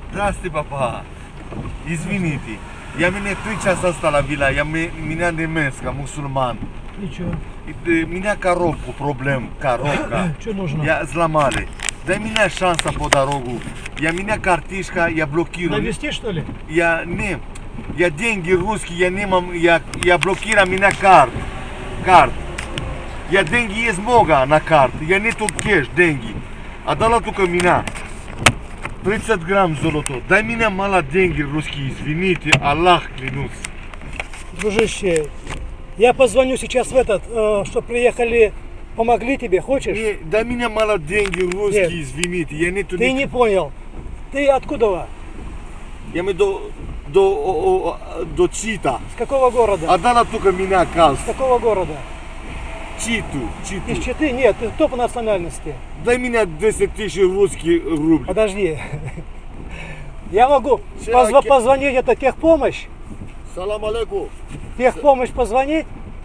Здравствуйте, папа. Извините. Я меня 3 часа остановила. Меня немецко, мусульман. И чё? Меня коробку, проблем, коробка. Что нужно? Я сломали. Дай мне шанса по дорогу. Меня картишка, я блокирую. Навести, что ли? Я деньги русские, я не могу, я блокирую меня карт. Я деньги есть много на карт. Я нету кэш, деньги. А дала только меня. 30 грамм золото. Дай мне мало деньги русские, извините, Аллах клянусь. Дружище, я позвоню сейчас в этот, что приехали, помогли тебе, хочешь? Не, дай мне мало деньги русские, Нет. извините. Я нету Ты не понял. Ты откуда? Я мы до Чита. С какого города? А дала только меня калс. С какого города? Читу. Из Читы? Нет, ты кто по национальности? Дай мне 10 тысяч русских рублей. Подожди. Я могу Всё, позвонить, это техпомощь? Салам алейкум. Техпомощь позвонить?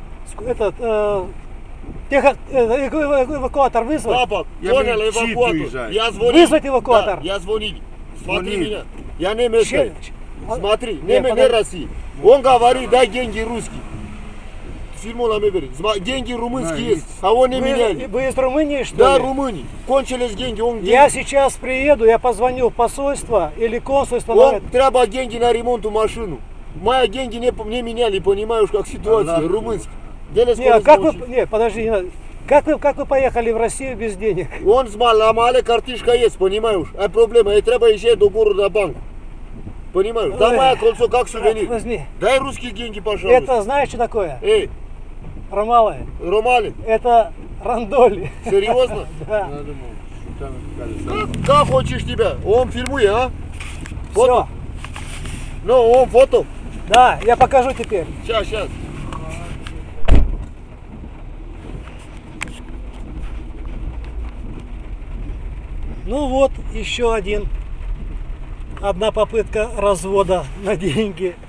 Эвакуатор вызвать? Папа, Я понял, в Читу эвакуатор. уезжаю. Я звонил. Вызвать эвакуатор. Да, я звонил. Смотри Звони. меня. Я не местный. Смотри, Нет, не подожди. России. Он говорит, дай деньги русские. Фильму говорит, деньги румынские Да, есть, а он не меняет. Вы из Румынии, что Да, ли? Румынии. Кончились деньги, он Я сейчас приеду, я позвоню в посольство или консульство. Он треба деньги на ремонту машину. Мои деньги не меняли, понимаешь, как ситуация, Да. румынский. Делай Не, как вы, скорость не, подожди, не надо. Как вы поехали в Россию без денег? Он сломали, картишка есть, понимаешь? А проблема, и треба еще до города банк. Понимаешь? Да, Ой. моя кольцо как сувенир. Возьми. Дай русские деньги, пожалуйста. Это знаешь, что такое? Эй, Ромалы. Ромали, Это рандоли. серьезно? Да. Как хочешь тебя? Он фильмует, а? Все. Фото? Ну, он фото. Да, я покажу теперь. Сейчас. Ну вот, еще одна попытка развода на деньги.